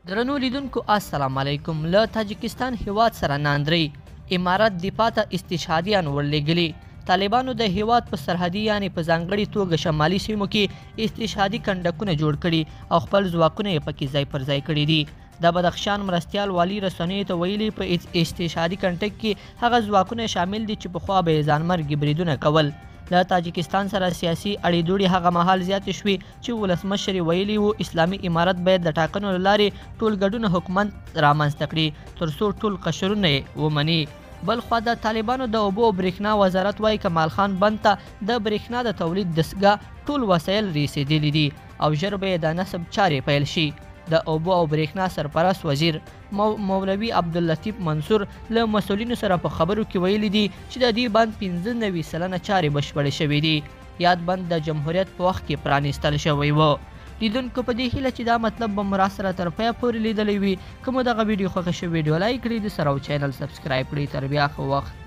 درنو لیدونکو السلام علیکم. له تاجکستان هیواد سره ناندري امارات دفاع ته استشهادیان ورلېږلي. طالبانو د هیواد په سرحدي یعنې په ځانګړې توګه شمالي سیمو کې استشهادي کنډکونه جوړ کړي او خپل ځواکونه یې پکې ځای پر ځای کړي دي. د بدخشان مرستیال والي رسنیو ته ویلي په استشهادي کنټک کې هغه ځواکونه شامل دي چې پخوا به یې ځانمرګي بریدونه کول. له تاجکستان سره سیاسي اړیدوړې هغه مهال زیاتې شوې چې ولسمشر ویلي و اسلامي امارت باید د ټاکنو له لارې ټول ګډون حکومت رامنځته کړي تر څو ټول قشرونه یې ومني. بلخوا د طالبانو د اوبو او برېښنا وزارت وایي کمال خان بند ته د برېښنا د تولید دستګاه ټول وسایل رسېدلي دي او ژر به یې د نصب چارې پیل شي. د اوبو او برېښنا سرپرست وزیر مولوي عبداللطیف منصور له مسؤلینو سره په خبرو کې ویلي دي چې د دې بند 95 سلنه چارې بشپړې شوې دي. یاد بند د جمهوریت په وخت کې پرانیستل شوی و. لیدونکو په دې هیله چې دا مطلب به مو راسره تر پایه پورې لیدلی وي. که مو دغه ویډیو خوښه شوې ویډیو لایک کړئ، د سره او چینل سبسکرایب کړئ. تر بیا ښه وخت.